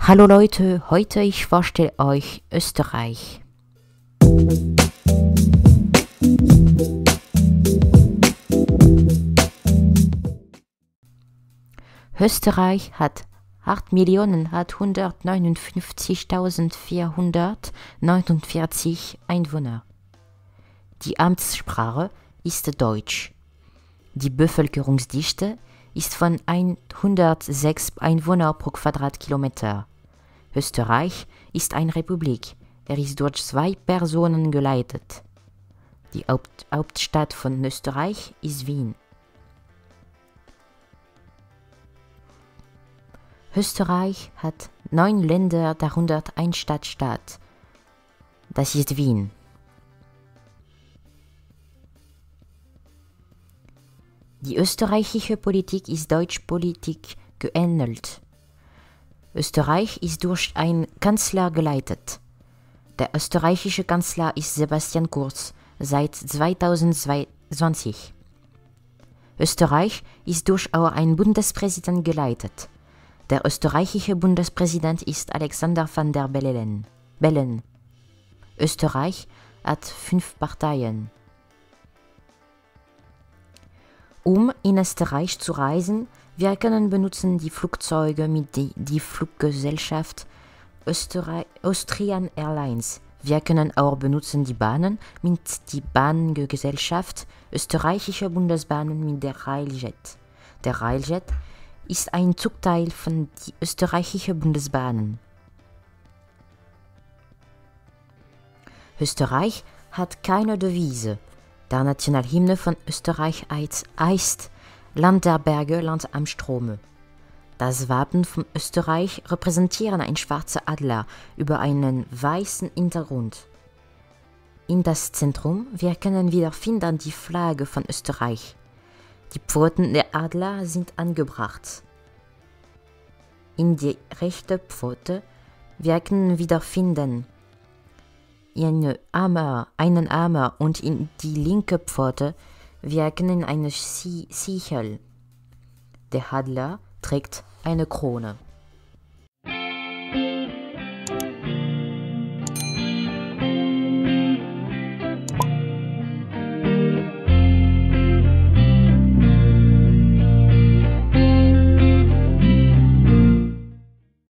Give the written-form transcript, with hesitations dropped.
Hallo Leute, heute ich vorstelle euch Österreich. Österreich hat 8.859.449 Einwohner. Die Amtssprache ist Deutsch. Die Bevölkerungsdichte ist von 106 Einwohnern pro Quadratkilometer. Österreich ist eine Republik. Er ist durch 2 Personen geleitet. Die Hauptstadt von Österreich ist Wien. Österreich hat 9 Länder, darunter ein Stadtstaat. Das ist Wien. Die österreichische Politik ist deutscher Politik geähnelt. Österreich ist durch einen Kanzler geleitet. Der österreichische Kanzler ist Sebastian Kurz seit 2020. Österreich ist durch auch einen Bundespräsidenten geleitet. Der österreichische Bundespräsident ist Alexander van der Bellen. Österreich hat 5 Parteien. Um in Österreich zu reisen, wir können benutzen die Flugzeuge mit die Fluggesellschaft Austrian Airlines. Wir können auch benutzen die Bahnen mit die Bahngesellschaft Österreichische Bundesbahnen mit der Railjet. Der Railjet ist ein Zugteil von die österreichischen Bundesbahnen. Österreich hat keine Devise. Der Nationalhymne von Österreich heißt Land der Berge, Land am Strome. Das Wappen von Österreich repräsentiert einen schwarzen Adler über einen weißen Hintergrund. In das Zentrum wir können wiederfinden die Flagge von Österreich. Die Pfoten der Adler sind angebracht. In die rechte Pfote wir können wiederfinden einen Hammer und in die linke Pfote wir können eine Sichel. Der Adler trägt eine Krone.